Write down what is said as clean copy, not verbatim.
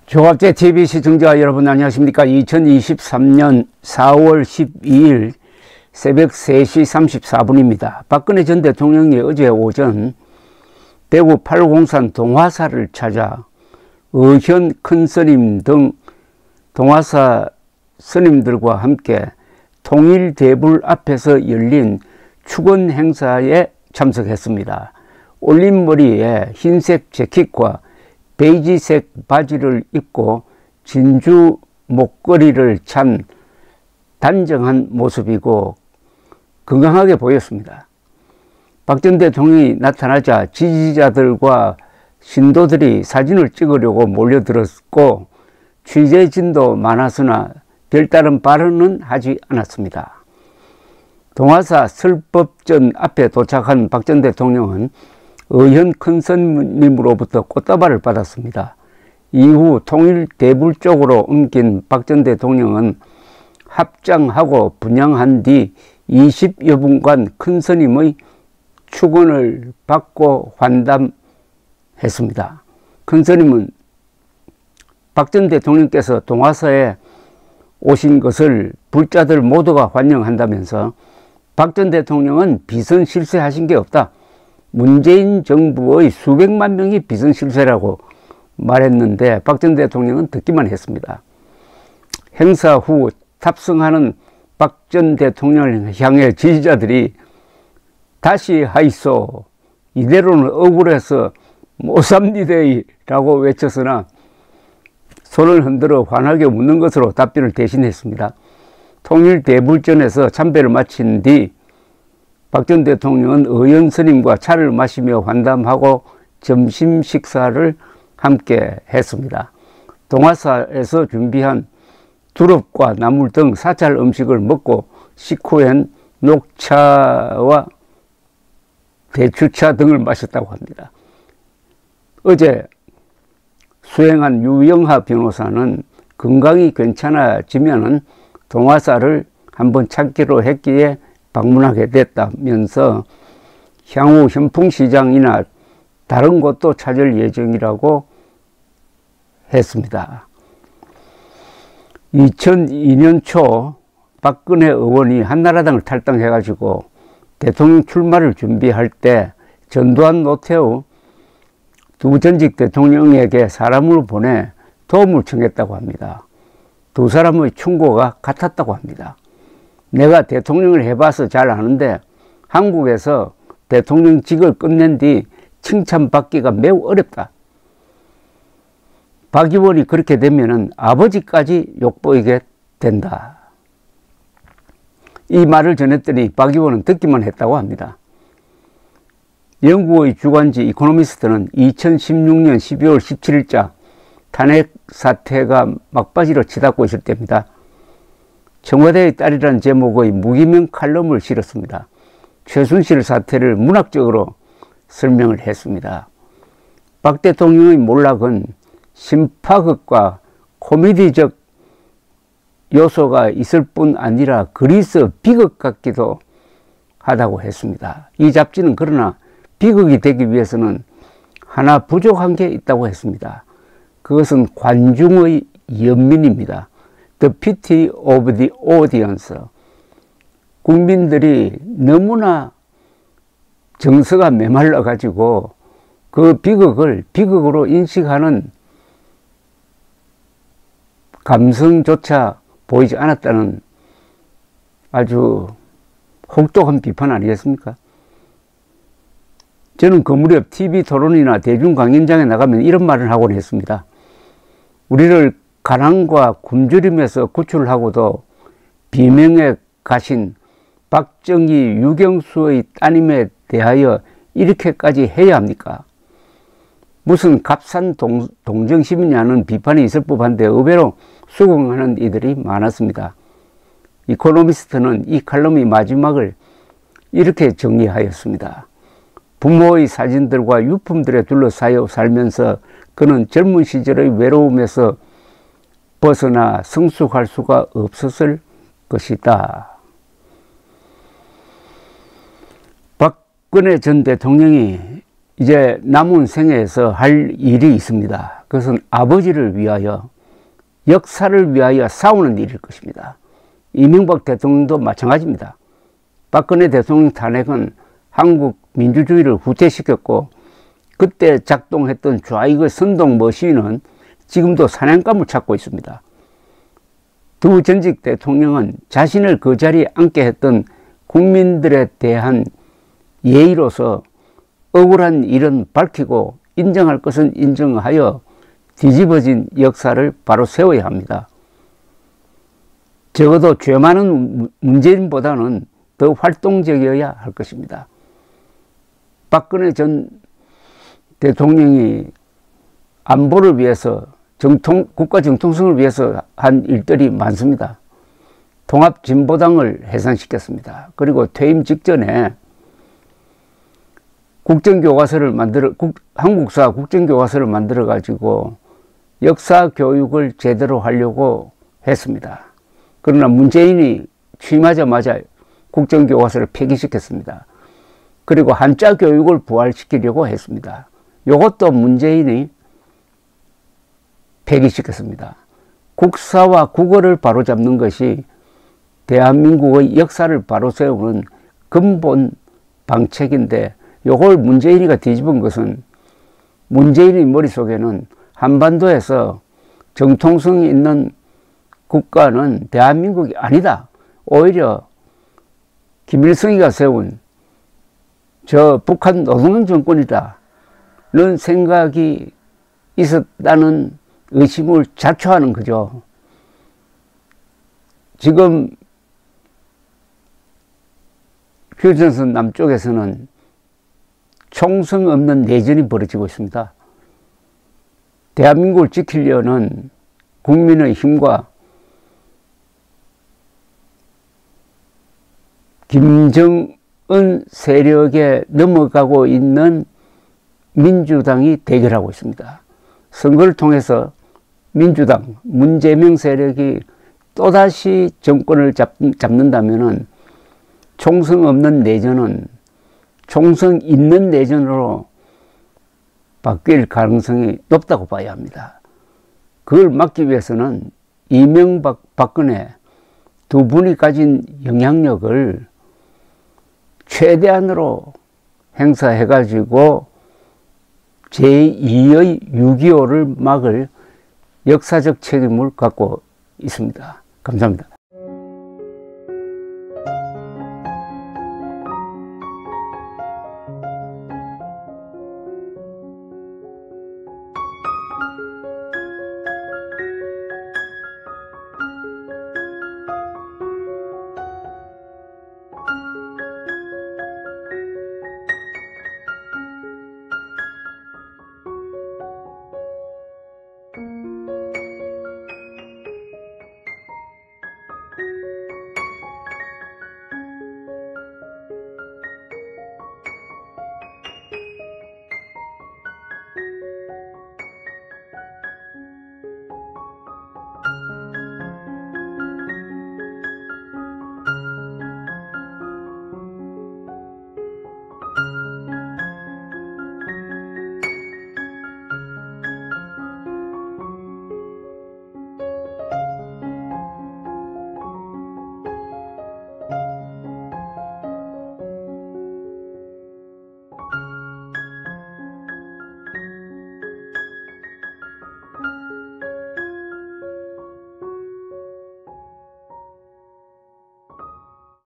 조갑제TV 시청자 여러분 안녕하십니까. 2023년 4월 12일 새벽 3시 34분입니다. 박근혜 전 대통령이 어제 오전 대구 팔공산 동화사를 찾아 의현 큰스님 등 동화사 스님들과 함께 통일대불 앞에서 열린 축원 행사에 참석했습니다. 올린 머리에 흰색 재킷과 베이지색 바지를 입고 진주 목걸이를 찬 단정한 모습이고 건강하게 보였습니다. 박 전 대통령이 나타나자 지지자들과 신도들이 사진을 찍으려고 몰려들었고 취재진도 많았으나 별다른 발언은 하지 않았습니다. 동화사 설법전 앞에 도착한 박 전 대통령은 의현 큰스님으로부터 꽃다발을 받았습니다. 이후 통일대불 쪽으로 옮긴 박 전 대통령은 합장하고 분향한 뒤 20여 분간 큰스님의 축원을 받고 환담했습니다. 큰스님은 박 전 대통령께서 동화사에 오신 것을 불자들 모두가 환영한다면서 박 전 대통령은 비선 실세하신 게 없다. 문재인 정부의 수백만 명이 비선 실세라고 말했는데 박 전 대통령은 듣기만 했습니다. 행사 후 탑승하는 박 전 대통령을 향해 지지자들이 다시 하이소, 이대로는 억울해서 못 삽니다이 라고 외쳤으나 손을 흔들어 환하게 웃는 것으로 답변을 대신했습니다. 통일대불전에서 참배를 마친 뒤 박 전 대통령은 의현 스님과 차를 마시며 환담하고 점심 식사를 함께 했습니다. 동화사에서 준비한 두릅과 나물 등 사찰 음식을 먹고 식후엔 녹차와 대추차 등을 마셨다고 합니다. 어제 수행한 유영하 변호사는 건강이 괜찮아지면은 동화사를 한번 찾기로 했기에 방문하게 됐다면서 향후 현풍시장이나 다른 곳도 찾을 예정이라고 했습니다. 2002년 초 박근혜 의원이 한나라당을 탈당해가지고 대통령 출마를 준비할 때 전두환 노태우 두 전직 대통령에게 사람을 보내 도움을 청했다고 합니다. 두 사람의 충고가 같았다고 합니다. 내가 대통령을 해봐서 잘 아는데 한국에서 대통령직을 끝낸 뒤 칭찬받기가 매우 어렵다. 박 의원이 그렇게 되면은 아버지까지 욕보이게 된다. 이 말을 전했더니 박 의원은 듣기만 했다고 합니다. 영국의 주간지 이코노미스트는 2016년 12월 17일자 탄핵 사태가 막바지로 치닫고 있을 때입니다. 청와대의 딸이라는 제목의 무기명 칼럼을 실었습니다. 최순실 사태를 문학적으로 설명을 했습니다. 박 대통령의 몰락은 심파극과 코미디적 요소가 있을 뿐 아니라 그리스 비극 같기도 하다고 했습니다. 이 잡지는 그러나 비극이 되기 위해서는 하나 부족한 게 있다고 했습니다. 그것은 관중의 연민입니다. The pity of the audience. 국민들이 너무나 정서가 메말라 가지고 그 비극을 비극으로 인식하는 감성조차 보이지 않았다는 아주 혹독한 비판 아니겠습니까? 저는 그 무렵 TV 토론이나 대중강연장에 나가면 이런 말을 하곤 했습니다. 우리를 가난과 굶주림에서 구출하고도 비명에 가신 박정희, 유경수의 따님에 대하여 이렇게까지 해야 합니까? 무슨 값싼 동정심이냐는 비판이 있을 법한데 의외로 수긍하는 이들이 많았습니다. 이코노미스트는 이 칼럼의 마지막을 이렇게 정리하였습니다. 부모의 사진들과 유품들에 둘러싸여 살면서 그는 젊은 시절의 외로움에서 벗어나 성숙할 수가 없었을 것이다. 박근혜 전 대통령이 이제 남은 생애에서 할 일이 있습니다. 그것은 아버지를 위하여, 역사를 위하여 싸우는 일일 것입니다. 이명박 대통령도 마찬가지입니다. 박근혜 대통령 탄핵은 한국 민주주의를 후퇴시켰고, 그때 작동했던 좌익의 선동 머신은 지금도 사냥감을 찾고 있습니다. 두 전직 대통령은 자신을 그 자리에 앉게 했던 국민들에 대한 예의로서 억울한 일은 밝히고 인정할 것은 인정하여 뒤집어진 역사를 바로 세워야 합니다. 적어도 죄 많은 문재인보다는 더 활동적이어야 할 것입니다. 박근혜 전 대통령이 안보를 위해서, 국가 정통성을 위해서 한 일들이 많습니다. 통합진보당을 해산시켰습니다. 그리고 퇴임 직전에 한국사 국정교과서를 만들어 가지고 역사 교육을 제대로 하려고 했습니다. 그러나 문재인이 취임하자마자 국정교과서를 폐기시켰습니다. 그리고 한자 교육을 부활시키려고 했습니다. 이것도 문재인이 폐기시켰습니다. 국사와 국어를 바로잡는 것이 대한민국의 역사를 바로 세우는 근본 방책인데, 이걸 문재인이가 뒤집은 것은 문재인의 머릿속에는 한반도에서 정통성이 있는 국가는 대한민국이 아니다. 오히려 김일성이가 세운 저 북한 노동당 정권이다는 생각이 있었다는 의심을 자초하는 거죠. 지금 휴전선 남쪽에서는 총성 없는 내전이 벌어지고 있습니다. 대한민국을 지키려는 국민의 힘과 김정은 세력에 넘어가고 있는 민주당이 대결하고 있습니다. 선거를 통해서 민주당, 문재명 세력이 또다시 정권을 잡는다면 총성 없는 내전은 총성 있는 내전으로 바뀔 가능성이 높다고 봐야 합니다. 그걸 막기 위해서는 이명박, 박근혜 두 분이 가진 영향력을 최대한으로 행사해가지고 제2의 6.25를 막을 역사적 책임을 갖고 있습니다. 감사합니다.